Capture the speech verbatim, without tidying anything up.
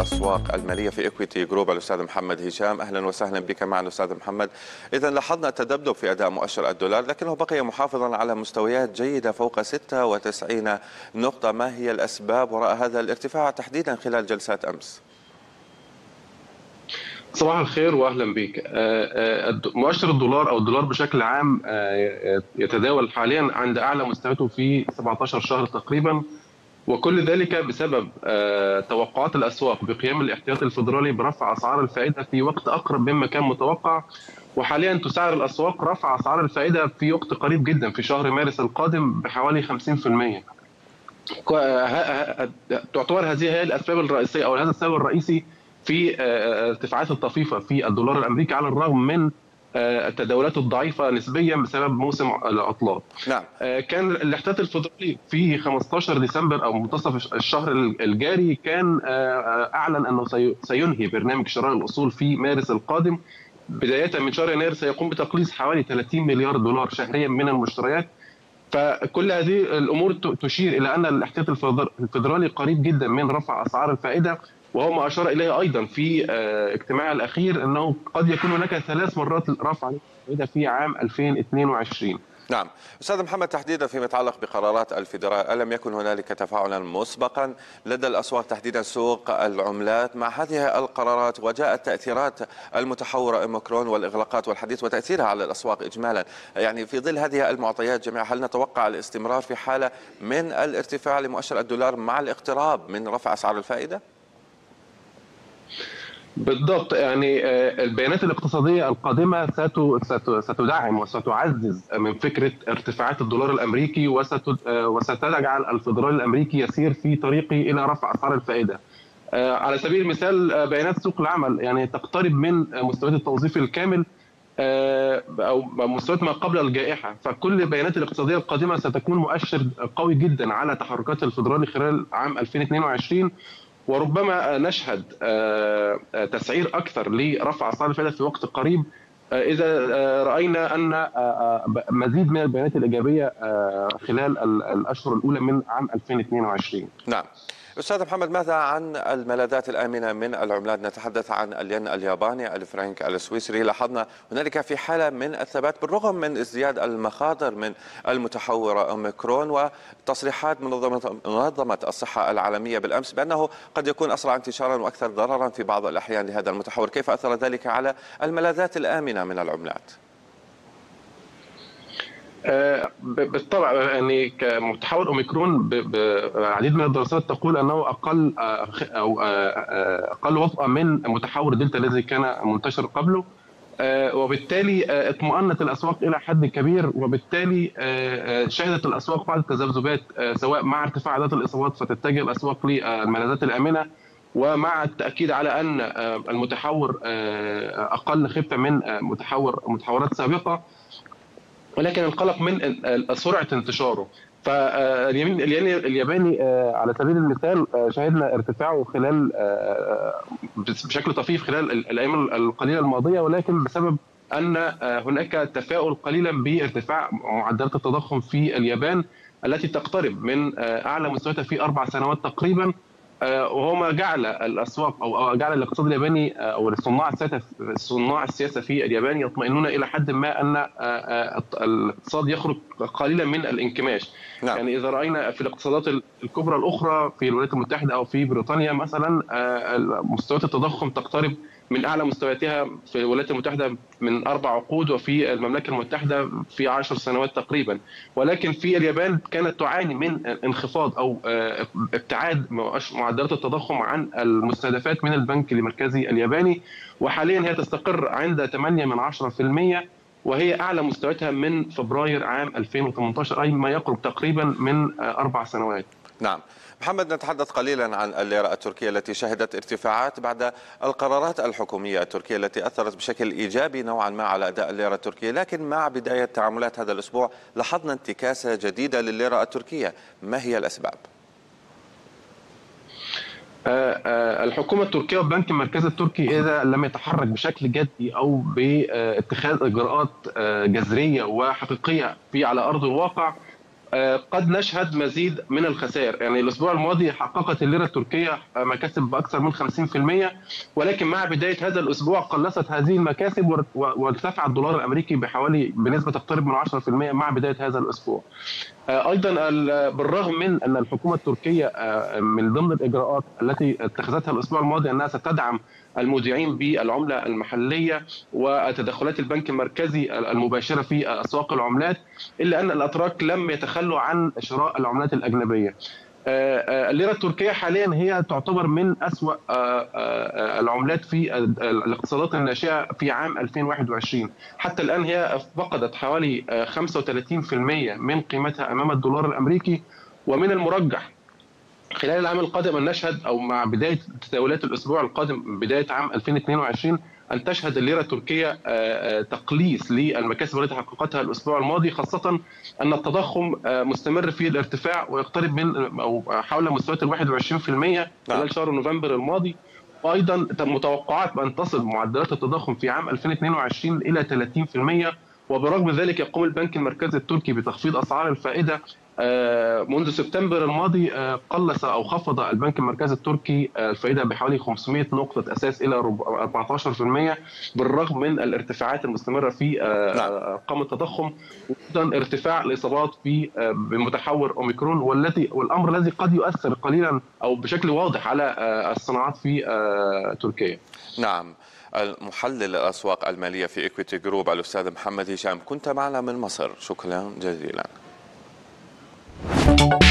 الأسواق المالية في إكويتي جروب الأستاذ محمد هشام. أهلا وسهلا بك معنا أستاذ محمد. إذا لاحظنا تذبذب في أداء مؤشر الدولار لكنه بقي محافظا على مستويات جيدة فوق ستة وتسعين نقطة. ما هي الأسباب وراء هذا الارتفاع تحديدا خلال جلسات أمس؟ صباح الخير واهلا بك. مؤشر الدولار او الدولار بشكل عام يتداول حاليا عند اعلى مستوياته في سبعة عشر شهر تقريبا، وكل ذلك بسبب توقعات الاسواق بقيام الاحتياط الفيدرالي برفع اسعار الفائده في وقت اقرب مما كان متوقع. وحاليا تسعر الاسواق رفع اسعار الفائده في وقت قريب جدا في شهر مارس القادم بحوالي خمسين بالمئة. تعتبر هذه هي الاسباب الرئيسيه او هذا السبب الرئيسي في ارتفاعات الطفيفه في الدولار الامريكي على الرغم من التداولات الضعيفه نسبيا بسبب موسم العطلات. نعم. كان الاحتياط الفيدرالي في خمسة عشر ديسمبر او منتصف الشهر الجاري كان اعلن انه سينهي برنامج شراء الاصول في مارس القادم. بدايه من شهر يناير سيقوم بتقليص حوالي ثلاثين مليار دولار شهريا من المشتريات. فكل هذه الامور تشير الى ان الاحتياط الفيدرالي قريب جدا من رفع اسعار الفائده، وهو ما اشار اليه ايضا في اجتماعه الاخير انه قد يكون هناك ثلاث مرات رفع الفائده في عام ألفين واثنين وعشرين. نعم أستاذ محمد، تحديدا فيما يتعلق بقرارات الفيدرالية، ألم يكن هنالك تفاعلا مسبقا لدى الأسواق تحديدا سوق العملات مع هذه القرارات وجاءت تأثيرات المتحور أوميكرون والإغلاقات والحديث وتأثيرها على الأسواق إجمالا؟ يعني في ظل هذه المعطيات جميعا هل نتوقع الاستمرار في حالة من الارتفاع لمؤشر الدولار مع الاقتراب من رفع أسعار الفائدة؟ بالضبط، يعني البيانات الاقتصادية القادمة ستدعم وستعزز من فكرة ارتفاعات الدولار الأمريكي وستجعل الفيدرالي الأمريكي يسير في طريقه إلى رفع أسعار الفائدة. على سبيل المثال بيانات سوق العمل يعني تقترب من مستويات التوظيف الكامل أو مستويات ما قبل الجائحة، فكل البيانات الاقتصادية القادمة ستكون مؤشر قوي جدا على تحركات الفيدرالي خلال عام ألفين واثنين وعشرين، وربما نشهد تسعير أكثر لرفع أسعار الفائدة في وقت قريب إذا رأينا أن مزيد من البيانات الإيجابية خلال الأشهر الأولى من عام ألفين واثنين وعشرين. نعم. أستاذ محمد، ماذا عن الملاذات الآمنة من العملات؟ نتحدث عن الين الياباني، الفرنك السويسري. لاحظنا هنالك في حالة من الثبات بالرغم من ازدياد المخاطر من المتحورة أوميكرون وتصريحات منظمة منظمة الصحة العالمية بالأمس بأنه قد يكون أسرع انتشارا وأكثر ضررا في بعض الأحيان لهذا المتحور. كيف أثر ذلك على الملاذات الآمنة من العملات؟ بالطبع يعني كمتحور اوميكرون العديد من الدراسات تقول انه اقل او اقل وطأة من متحور دلتا الذي كان منتشر قبله، وبالتالي اطمأنت الاسواق الى حد كبير، وبالتالي شهدت الاسواق بعض التذبذبات سواء مع ارتفاع عدد الاصابات فتتجه الاسواق للملاذات الامنه، ومع التاكيد على ان المتحور اقل خفه من متحور متحورات سابقه، ولكن القلق من سرعه انتشاره. فالياباني على سبيل المثال شهدنا ارتفاعه خلال بشكل طفيف خلال الايام القليله الماضيه، ولكن بسبب ان هناك تفاؤل قليلا بارتفاع معدلات التضخم في اليابان التي تقترب من اعلى مستوياتها في اربع سنوات تقريبا، وهو ما جعل الاسواق او جعل الاقتصاد الياباني او صناع السياسه صناع السياسه في اليابان يطمئنون الى حد ما ان الاقتصاد يخرج قليلا من الانكماش. نعم. يعني اذا راينا في الاقتصادات الكبرى الاخرى في الولايات المتحده او في بريطانيا مثلا مستويات التضخم تقترب من اعلى مستوياتها في الولايات المتحده من اربع عقود، وفي المملكه المتحده في عشر سنوات تقريبا، ولكن في اليابان كانت تعاني من انخفاض او ابتعاد معدلات التضخم عن المستهدفات من البنك المركزي الياباني، وحاليا هي تستقر عند ثمانية من عشرة بالمئة، وهي اعلى مستوياتها من فبراير عام ألفين وثمانية عشر، اي ما يقرب تقريبا من اربع سنوات. نعم. محمد، نتحدث قليلا عن الليرة التركية التي شهدت ارتفاعات بعد القرارات الحكومية التركية التي أثرت بشكل إيجابي نوعا ما على أداء الليرة التركية، لكن مع بداية تعاملات هذا الأسبوع لاحظنا انتكاسة جديدة للليرة التركية. ما هي الأسباب؟ الحكومة التركية والبنك المركزي التركي إذا لم يتحرك بشكل جدي أو باتخاذ إجراءات جذرية وحقيقية في على أرض الواقع قد نشهد مزيد من الخسائر. يعني الأسبوع الماضي حققت الليرة التركية مكاسب بأكثر من خمسين بالمئة، ولكن مع بداية هذا الأسبوع قلصت هذه المكاسب وارتفع الدولار الأمريكي بحوالي بنسبة تقترب من عشرة بالمئة مع بداية هذا الأسبوع. أيضا بالرغم من أن الحكومة التركية من ضمن الإجراءات التي اتخذتها الأسبوع الماضي أنها ستدعم المودعين بالعملة المحلية وتدخلات البنك المركزي المباشرة في أسواق العملات، إلا أن الأتراك لم يتخلوا عن شراء العملات الأجنبية. الليرة التركية حاليا هي تعتبر من أسوأ العملات في الاقتصادات الناشئة في عام ألفين وواحد وعشرين. حتى الآن هي فقدت حوالي خمسة وثلاثين بالمئة من قيمتها أمام الدولار الأمريكي، ومن المرجح خلال العام القادم أن نشهد أو مع بداية تداولات الأسبوع القادم بداية عام ألفين واثنين وعشرين أن تشهد الليرة التركية تقليص للمكاسب التي حققتها الأسبوع الماضي، خاصة أن التضخم مستمر في الارتفاع ويقترب من أو حول مستويات ال واحد وعشرين بالمئة خلال شهر نوفمبر الماضي. وأيضا متوقعات بأن تصل معدلات التضخم في عام ألفين واثنين وعشرين إلى ثلاثين بالمئة. وبرغم ذلك يقوم البنك المركزي التركي بتخفيض أسعار الفائدة. منذ سبتمبر الماضي قلص أو خفض البنك المركزي التركي الفائدة بحوالي خمسمئة نقطة أساس إلى أربعة عشر بالمئة، بالرغم من الارتفاعات المستمرة في أرقام التضخم وأيضا ارتفاع الإصابات في بمتحور أوميكرون، والتي والأمر الذي قد يؤثر قليلا أو بشكل واضح على الصناعات في تركيا. نعم. المحلل الأسواق المالية في إكويتي جروب الأستاذ محمد هشام، كنت معنا من مصر، شكرا جزيلا.